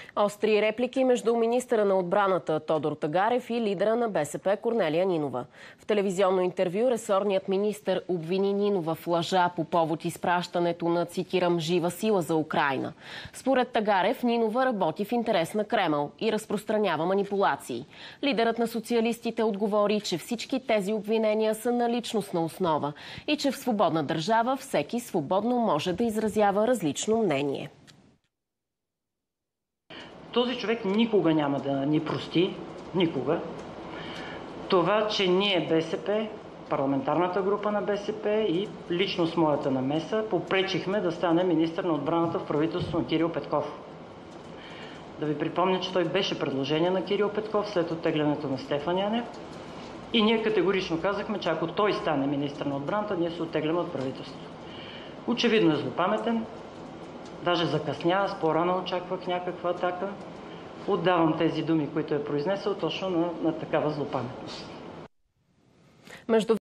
Остри реплики между министъра на отбраната Тодор Тагарев и лидера на БСП Корнелия Нинова. В телевизионно интервю ресорният министър обвини Нинова в лъжа по повод изпращането на, цитирам, жива сила за Украйна. Според Тагарев, Нинова работи в интерес на Кремъл и разпространява манипулации. Лидерът на социалистите отговори, че всички тези обвинения са на личностна основа и че в свободна държава всеки свободно може да изразява различно мнение. Този човек никога няма да ни прости, никога, това, че ние БСП, парламентарната група на БСП и лично с моята намеса попречихме да стане министър на отбраната в правителството на Кирил Петков. Да ви припомня, че той беше предложение на Кирил Петков след оттеглянето на Стефан Янев и ние категорично казахме, че ако той стане министър на отбраната, ние се оттегляме от правителството. Очевидно е злопаметен. Даже закъсня, аз по-рано очаквах някаква атака. Отдавам тези думи, които е произнесъл, точно на такава злопаметност.